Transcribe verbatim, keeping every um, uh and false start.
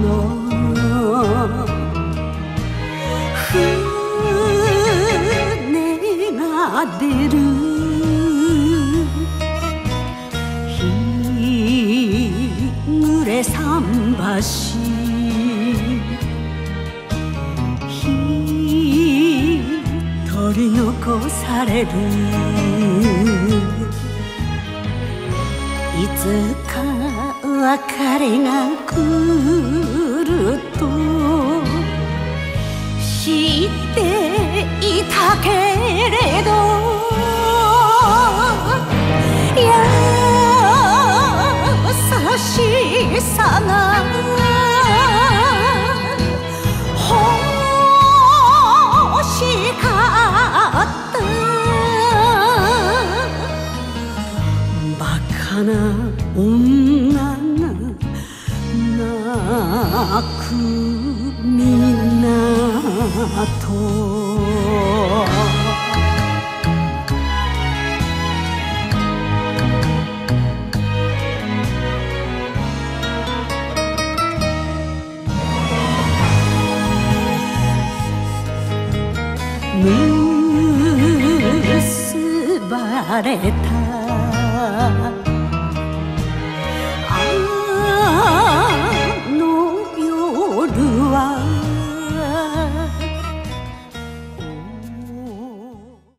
船が出る日暮れ桟橋取り残されるいつか別れが来ると知っていたけれど優しさが欲しかったバカな女が泣く港結ばれた